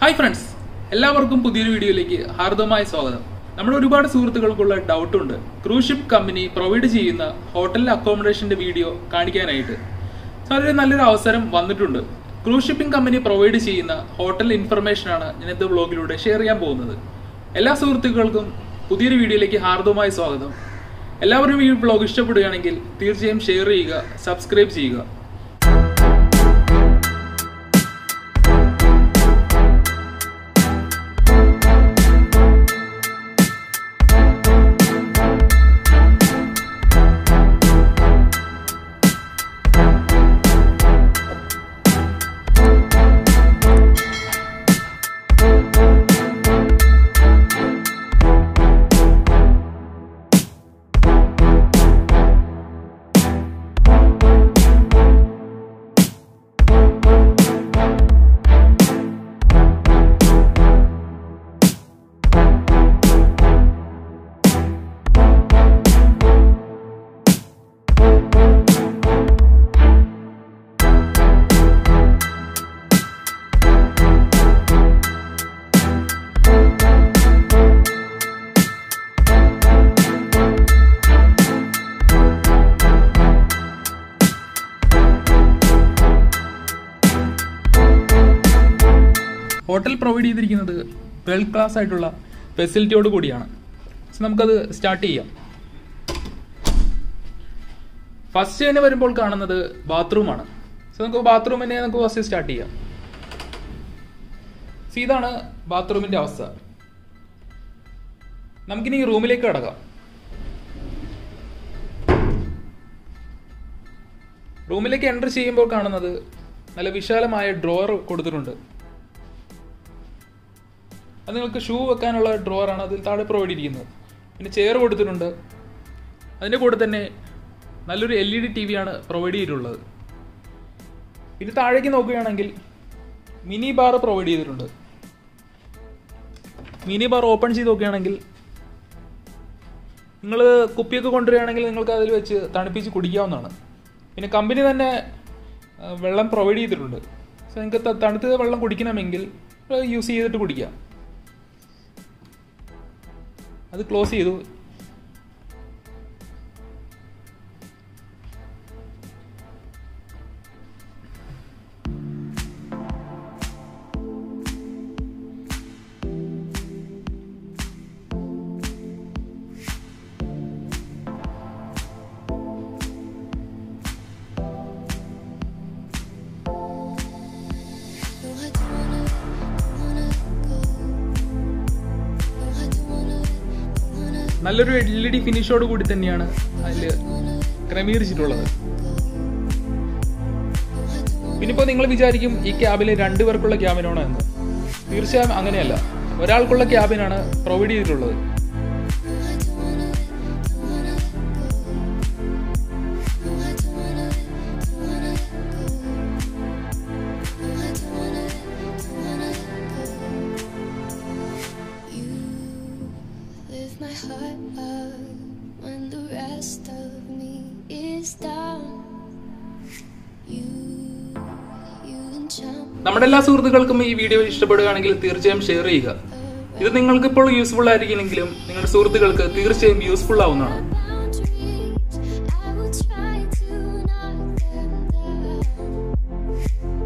Hi friends, എല്ലാവർക്കും പുതിയൊരു വീഡിയോയിലേക്ക് ഹാർദവമായ സ്വാഗതം. നമ്മുടെ ഒരുപാട് സുഹൃത്തുക്കൾക്കുള്ള ഡൗട്ടുണ്ട് ക്രൂസ് ഷിപ്പ് കമ്പനി പ്രൊവൈഡ് ചെയ്യുന്ന ഹോട്ടലിലെ അക്കോമഡേഷന്റെ വീഡിയോ കാണിക്കാനായിട്ട്. സോ അതിൽ നല്ലൊരു അവസരം വന്നിട്ടുണ്ട്. ക്രൂസ് ഷിപ്പിംഗ് കമ്പനി പ്രൊവൈഡ് ചെയ്യുന്ന ഹോട്ടൽ ഇൻഫർമേഷനാണ് ഞാൻ ഇന്നത്തെ വ്ളോഗിലൂടെ ഷെയർ ചെയ്യാൻ പോകുന്നത്. എല്ലാ സുഹൃത്തുക്കൾക്കും പുതിയൊരു വീഡിയോയിലേക്ക് ഹാർദവമായ സ്വാഗതം. എല്ലാവരും ഈ വ്ളോഗ് ഇഷ്ടപ്പെടുകയാണെങ്കിൽ തീർച്ചയായും ഷെയർ ചെയ്യുക, സബ്സ്ക്രൈബ് ചെയ്യുക. ഹോട്ടൽ പ്രൊവൈഡ് ചെയ്തിരിക്കുന്നത് വേൾഡ് ക്ലാസ് ആയിട്ടുള്ള ഫെസിലിറ്റിയോട് കൂടിയാണ്. സോ നമുക്കത് സ്റ്റാർട്ട് ചെയ്യാം. ഫസ്റ്റ് തന്നെ വരുമ്പോൾ കാണുന്നത് ബാത്റൂമാണ്. സോ നമുക്ക് ബാത്റൂമിനെ നമുക്ക് ഫസ്റ്റ് സ്റ്റാർട്ട് ചെയ്യാം. സോ ഇതാണ് ബാത്റൂമിന്റെ അവസ്ഥ. നമുക്കിനി റൂമിലേക്ക് കടക്കാം. റൂമിലേക്ക് എൻ്റർ ചെയ്യുമ്പോൾ കാണുന്നത് നല്ല വിശാലമായ ഡ്രോവർ കൊടുത്തിട്ടുണ്ട്. അത് നിങ്ങൾക്ക് ഷൂ വെക്കാനുള്ള ഡ്രോവറാണ് അതിൽ താഴെ പ്രൊവൈഡ് ചെയ്തിരിക്കുന്നത്. പിന്നെ ചെയർ കൊടുത്തിട്ടുണ്ട്. അതിൻ്റെ കൂടെ തന്നെ നല്ലൊരു LED TV ആണ് പ്രൊവൈഡ് ചെയ്തിട്ടുള്ളത്. പിന്നെ താഴേക്ക് നോക്കുകയാണെങ്കിൽ മിനി ബാർ പ്രൊവൈഡ് ചെയ്തിട്ടുണ്ട്. മിനി ബാർ ഓപ്പൺ ചെയ്ത് നോക്കുകയാണെങ്കിൽ നിങ്ങൾ കുപ്പിയൊക്കെ കൊണ്ടുവരികയാണെങ്കിൽ നിങ്ങൾക്ക് അതിൽ വെച്ച് തണുപ്പിച്ച് കുടിക്കാവുന്നതാണ്. പിന്നെ കമ്പനി തന്നെ വെള്ളം പ്രൊവൈഡ് ചെയ്തിട്ടുണ്ട്. സോ നിങ്ങൾക്ക് തണുത്ത വെള്ളം കുടിക്കണമെങ്കിൽ യൂസ് ചെയ്തിട്ട് കുടിക്കാം. അത് ക്ലോസ് ചെയ്തു. നല്ലൊരു LED ഫിനിഷോട് കൂടി തന്നെയാണ് അതിൽ ക്രമീകരിച്ചിട്ടുള്ളത്. പിന്നിപ്പോൾ നിങ്ങൾ വിചാരിക്കും ഈ ക്യാബിന് 2 പേർക്കുള്ള ക്യാബിനാണോ എന്ന്. തീർച്ചയായും അങ്ങനെയല്ല, ഒരാൾക്കുള്ള ക്യാബിനാണ് പ്രൊവൈഡ് ചെയ്തിട്ടുള്ളത്. നമ്മുടെ എല്ലാ സുഹൃത്തുക്കൾക്കും ഈ വീഡിയോ ഇഷ്ടപ്പെടുകയാണെങ്കിൽ തീർച്ചയായും ഷെയർ ചെയ്യുക. ഇത് നിങ്ങൾക്ക് ഇപ്പോൾ യൂസ്ഫുൾ ആയിരിക്കില്ലെങ്കിലും നിങ്ങളുടെ സുഹൃത്തുക്കൾക്ക് തീർച്ചയായും യൂസ്ഫുൾ ആവുന്നതാണ്.